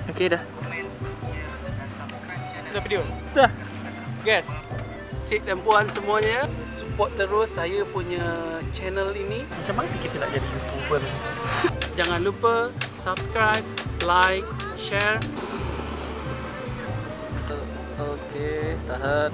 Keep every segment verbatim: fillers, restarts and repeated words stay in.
Oke dah. Dah video. Dah. Guys, Cik dan puan semuanya, support terus saya punya channel ini. macam mana kita nak jadi YouTuber? Jangan lupa subscribe, like, share. Okey, tahan.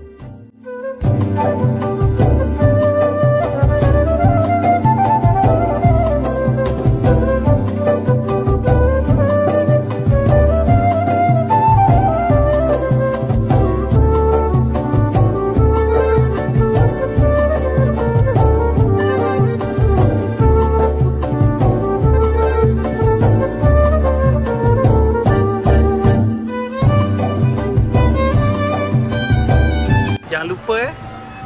Jangan lupa eh.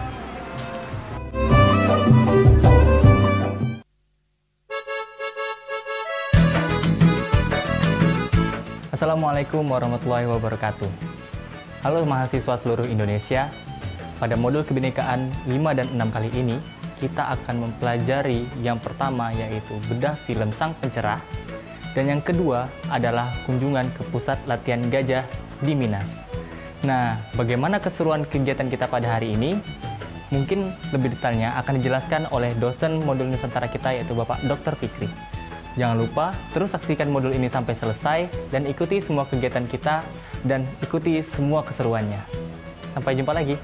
Assalamualaikum warahmatullahi wabarakatuh. Halo mahasiswa seluruh Indonesia. Pada modul kebinekaan lima dan enam kali ini, kita akan mempelajari yang pertama yaitu bedah film Sang Pencerah, dan yang kedua adalah kunjungan ke pusat latihan gajah di Minas. Nah, bagaimana keseruan kegiatan kita pada hari ini? Mungkin lebih detailnya akan dijelaskan oleh dosen modul Nusantara kita yaitu Bapak Doktor Fikri. Jangan lupa terus saksikan modul ini sampai selesai dan ikuti semua kegiatan kita dan ikuti semua keseruannya. Sampai jumpa lagi.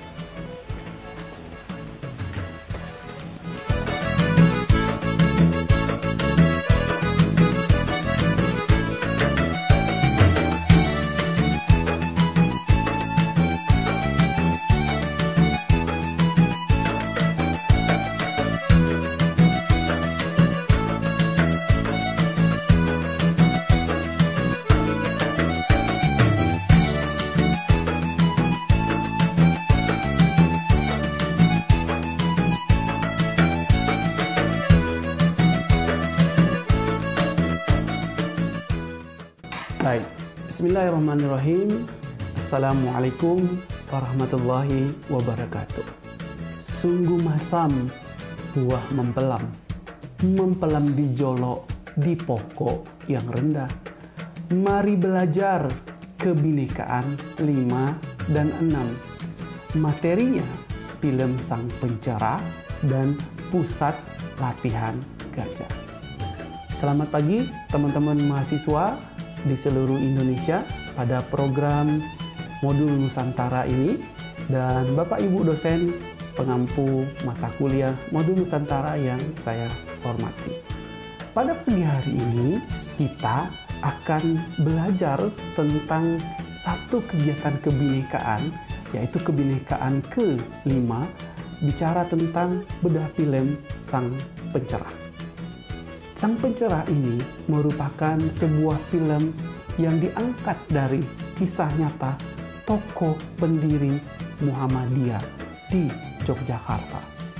Baik, Bismillahirrahmanirrahim. Assalamualaikum warahmatullahi wabarakatuh. Sungguh masam buah mempelam, mempelam di jolok di pokok yang rendah. Mari belajar kebinekaan lima dan enam. Materinya film Sang Pencerah dan pusat latihan gajah. Selamat pagi teman-teman mahasiswa di seluruh Indonesia pada program modul Nusantara ini, dan Bapak Ibu dosen pengampu mata kuliah modul Nusantara yang saya hormati. Pada pagi hari ini kita akan belajar tentang satu kegiatan kebinekaan, yaitu kebinekaan kelima, bicara tentang bedah film Sang Pencerah. Sang Pencerah ini merupakan sebuah film yang diangkat dari kisah nyata tokoh pendiri Muhammadiyah di Yogyakarta.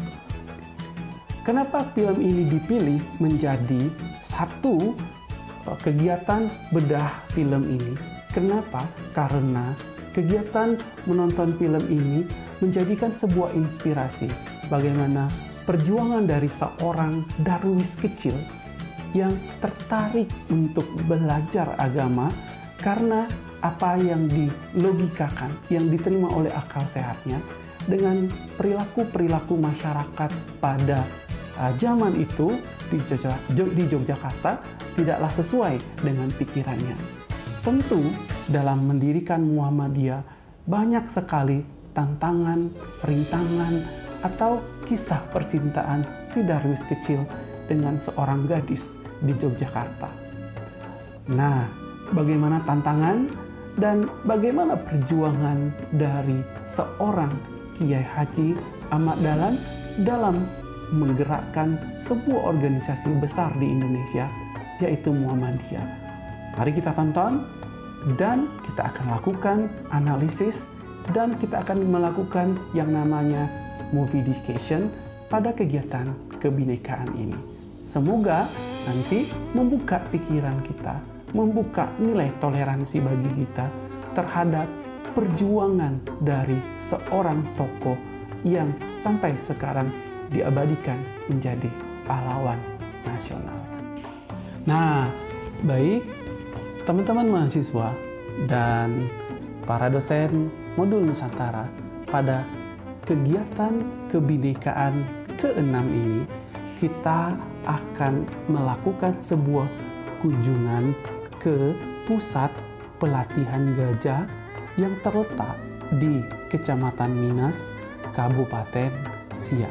Kenapa film ini dipilih menjadi satu kegiatan bedah film ini? Kenapa? Karena kegiatan menonton film ini menjadikan sebuah inspirasi bagaimana perjuangan dari seorang darwis kecil yang tertarik untuk belajar agama karena apa yang dilogikakan, yang diterima oleh akal sehatnya dengan perilaku-perilaku masyarakat pada uh, zaman itu di, Jogja, di Yogyakarta tidaklah sesuai dengan pikirannya. Tentu dalam mendirikan Muhammadiyah banyak sekali tantangan, perintangan, atau kisah percintaan si darwis kecil dengan seorang gadis di Yogyakarta. Nah, bagaimana tantangan dan bagaimana perjuangan dari seorang Kiai Haji Ahmad Dahlan dalam menggerakkan sebuah organisasi besar di Indonesia, yaitu Muhammadiyah. Mari kita tonton dan kita akan lakukan analisis dan kita akan melakukan yang namanya movie discussion pada kegiatan kebinekaan ini. Semoga nanti membuka pikiran kita, membuka nilai toleransi bagi kita terhadap perjuangan dari seorang tokoh yang sampai sekarang diabadikan menjadi pahlawan nasional. Nah, baik, teman-teman mahasiswa dan para dosen modul Nusantara pada kegiatan kebinekaan keenam ini, kita akan melakukan sebuah kunjungan ke pusat pelatihan gajah yang terletak di Kecamatan Minas, Kabupaten Siak.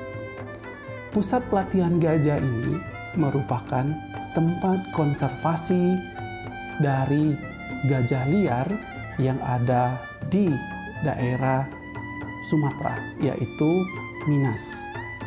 Pusat pelatihan gajah ini merupakan tempat konservasi dari gajah liar yang ada di daerah Sumatera, yaitu Minas.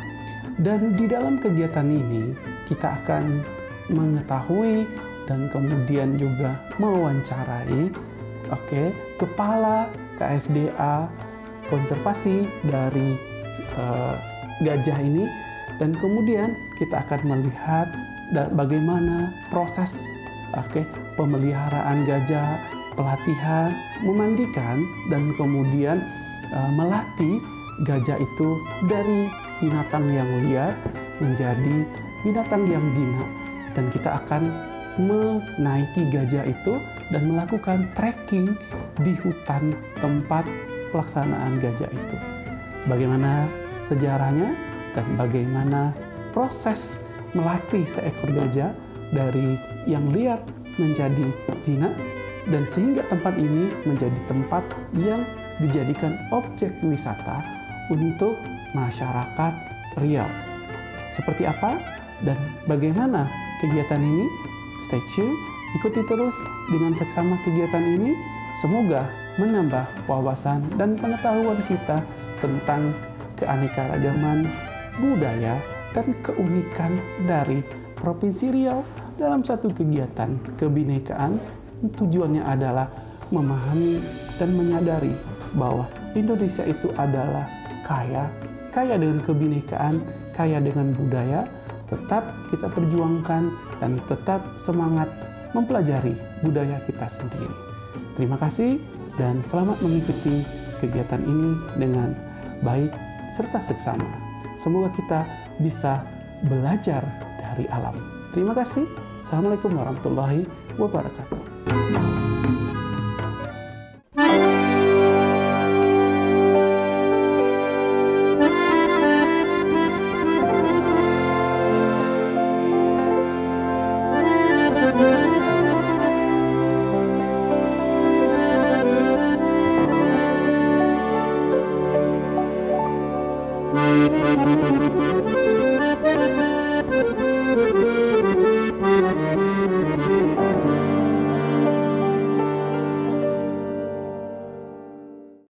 Dan di dalam kegiatan ini kita akan mengetahui dan kemudian juga mewawancarai oke, okay, kepala K S D A konservasi dari uh, gajah ini, dan kemudian kita akan melihat bagaimana proses oke, okay, pemeliharaan gajah, pelatihan, memandikan, dan kemudian uh, melatih gajah itu dari binatang yang liar menjadi binatang yang jinak. Dan kita akan menaiki gajah itu dan melakukan trekking di hutan tempat pelaksanaan gajah itu. Bagaimana sejarahnya dan bagaimana proses melatih seekor gajah dari yang liar menjadi jinak, dan sehingga tempat ini menjadi tempat yang dijadikan objek wisata untuk masyarakat Riau. Seperti apa dan bagaimana kegiatan ini? Stay tune, ikuti terus dengan seksama kegiatan ini. Semoga menambah wawasan dan pengetahuan kita tentang keanekaragaman budaya dan keunikan dari Provinsi Riau dalam satu kegiatan kebinekaan. Tujuannya adalah memahami dan menyadari bahwa Indonesia itu adalah kaya, kaya dengan kebinekaan, kaya dengan budaya. Tetap kita perjuangkan dan tetap semangat mempelajari budaya kita sendiri. Terima kasih dan selamat mengikuti kegiatan ini dengan baik serta seksama. Semoga kita bisa belajar dari alam. Terima kasih. Assalamualaikum warahmatullahi wabarakatuh.